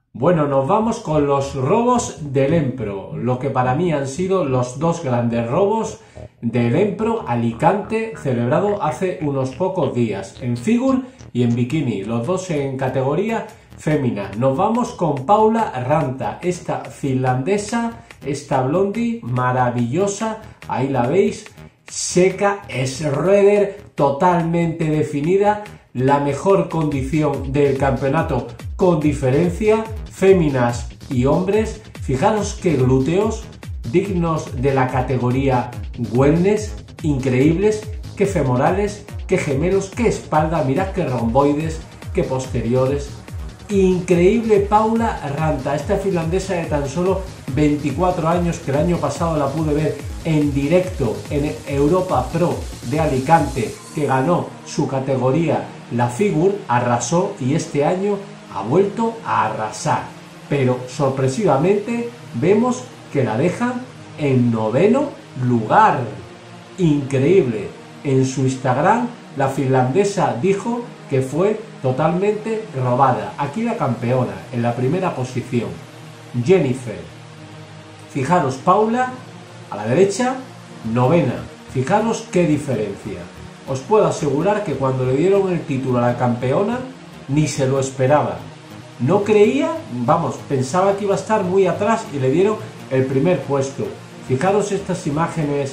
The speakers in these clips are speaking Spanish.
Bueno, nos vamos con los robos del Empro, lo que para mí han sido los dos grandes robos del Empro Alicante, celebrado hace unos pocos días, en figure y en bikini, los dos en categoría fémina. Nos vamos con Paula Ranta, esta finlandesa, esta blondie maravillosa, ahí la veis, seca, shredder, totalmente definida, la mejor condición del campeonato con diferencia, féminas y hombres. Fijaros qué glúteos, dignos de la categoría wellness, increíbles, qué femorales, qué gemelos, qué espalda, mirad qué romboides, qué posteriores. Increíble Paula Ranta, esta finlandesa de tan solo 24 años, que el año pasado la pude ver en directo en Europa Pro de Alicante, que ganó su categoría la figure, arrasó y este año ha vuelto a arrasar. Pero sorpresivamente vemos que la dejan en 9º lugar. Increíble. En su Instagram la finlandesa dijo que fue totalmente robada. Aquí la campeona en la primera posición, Jennifer. Fijaros, Paula a la derecha, 9ª. Fijaros qué diferencia. Os puedo asegurar que cuando le dieron el título a la campeona ni se lo esperaba. No creía, vamos, pensaba que iba a estar muy atrás y le dieron el primer puesto. Fijaros estas imágenes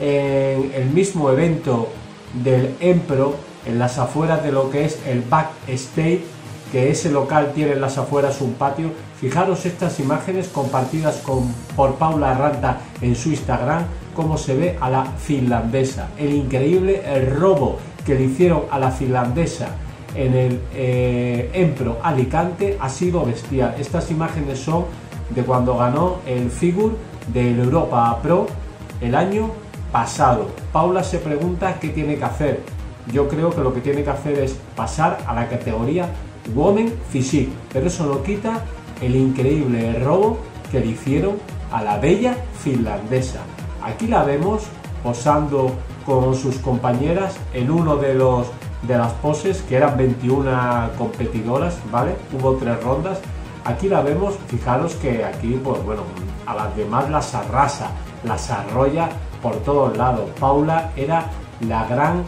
en el mismo evento del Empro, en las afueras de lo que es el backstage, que ese local tiene en las afueras un patio. Fijaros estas imágenes compartidas por Paula Ranta en su Instagram, cómo se ve a la finlandesa. El increíble robo que le hicieron a la finlandesa en el Empro Alicante ha sido bestial. Estas imágenes son de cuando ganó el figure del Europa Pro el año pasado. Paula se pregunta qué tiene que hacer. Yo creo que lo que tiene que hacer es pasar a la categoría Women Physique, pero eso no quita el increíble robo que le hicieron a la bella finlandesa. Aquí la vemos posando con sus compañeras en uno de las poses, que eran 21 competidoras, ¿vale? Hubo 3 rondas. Aquí la vemos, fijaros que aquí, pues bueno, a las demás las arrasa, las arrolla por todos lados. Paula era la gran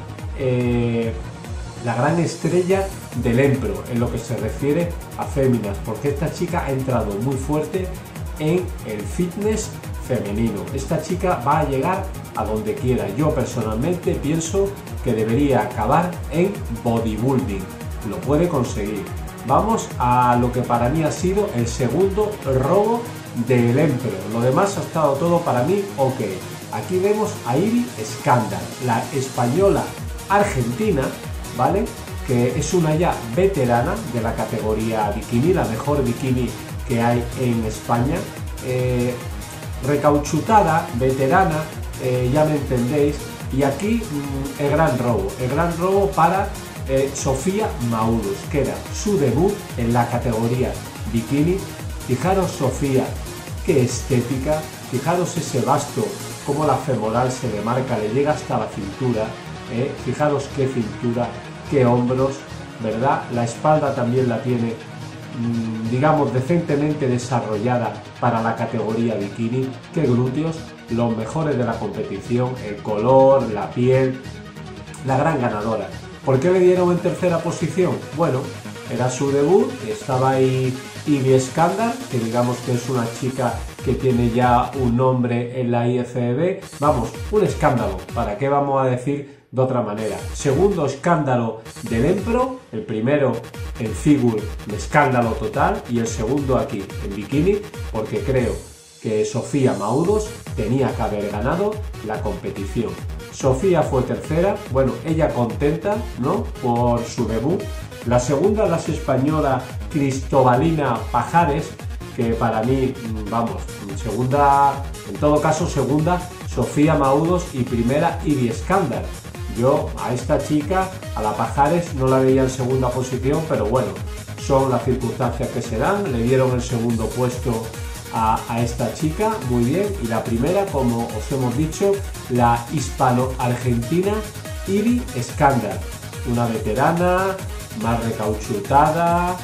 estrella del Empro en lo que se refiere a féminas, porque esta chica ha entrado muy fuerte en el fitness femenino. Esta chica va a llegar a donde quiera. Yo personalmente pienso que debería acabar en bodybuilding. Lo puede conseguir. Vamos a lo que para mí ha sido el segundo robo del Empro. Lo demás ha estado todo para mí ok. Aquí vemos a Ibi Skandar, la española argentina, ¿vale? Que es una ya veterana de la categoría bikini, la mejor bikini que hay en España. Recauchutada, veterana, ya me entendéis. Y aquí el gran robo para Sofía Maúdos, que era su debut en la categoría bikini. Fijaros Sofía, qué estética, fijaros ese basto, cómo la femoral se le marca, le llega hasta la cintura, fijaros qué cintura, qué hombros, ¿verdad? La espalda también la tiene, digamos, decentemente desarrollada para la categoría bikini. Qué glúteos, los mejores de la competición, el color, la piel, la gran ganadora. ¿Por qué le dieron en tercera posición? Bueno, era su debut, estaba ahí Ibi Skandar, que digamos que es una chica que tiene ya un nombre en la IFBB. Vamos, un escándalo, ¿para qué vamos a decir de otra manera? Segundo escándalo del Empro, el primero en figure de escándalo total y el segundo aquí en bikini, porque creo que Sofía Maúdos tenía que haber ganado la competición. Sofía fue tercera, bueno, ella contenta, ¿no?, por su debut. La segunda, la española Cristobalina Pajares, que para mí, vamos, segunda, en todo caso segunda Sofía Maúdos y primera Ibi Skandar. Yo a esta chica, a la Pajares, no la veía en segunda posición, pero bueno, son las circunstancias que se dan. Le dieron el segundo puesto a esta chica, muy bien. Y la primera, como os hemos dicho, la hispano-argentina Ibi Skandar, una veterana, más recauchutada,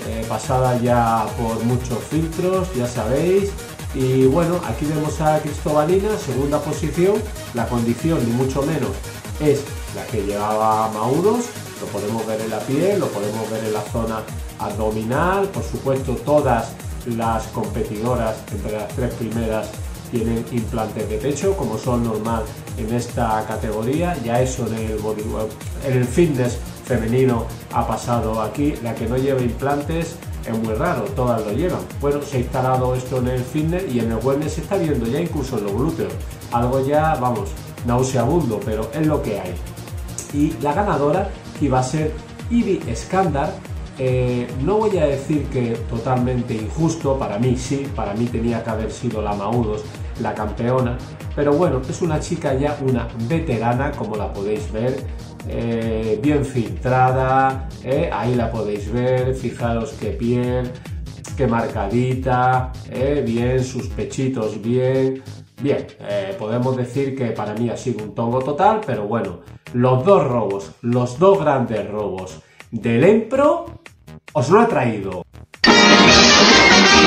pasada ya por muchos filtros, ya sabéis. Y bueno, aquí vemos a Cristobalina, segunda posición. La condición, ni mucho menos, es la que llevaba Maúdos. Lo podemos ver en la piel, lo podemos ver en la zona abdominal. Por supuesto, todas las competidoras, entre las 3 primeras, tienen implantes de pecho, como son normal en esta categoría. Ya eso en el fitness femenino ha pasado aquí. La que no lleva implantes es muy raro, todas lo llevan. Bueno, se ha instalado esto en el fitness y en el wellness se está viendo ya incluso en los glúteos. Algo ya, vamos, nauseabundo, pero es lo que hay. Y la ganadora, que iba a ser Ivy Skandar, no voy a decir que totalmente injusto, para mí sí, para mí tenía que haber sido la Maúdos la campeona, pero bueno, es una chica ya, una veterana, como la podéis ver, bien filtrada, ahí la podéis ver, fijaros qué piel, qué marcadita, bien, sus pechitos bien, podemos decir que para mí ha sido un tongo total, pero bueno, los dos grandes robos del Empro, os lo he traído.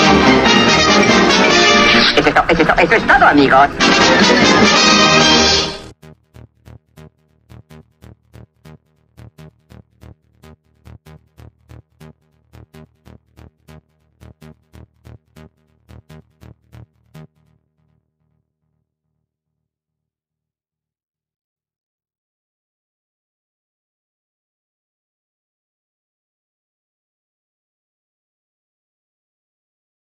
Eso es todo, amigos.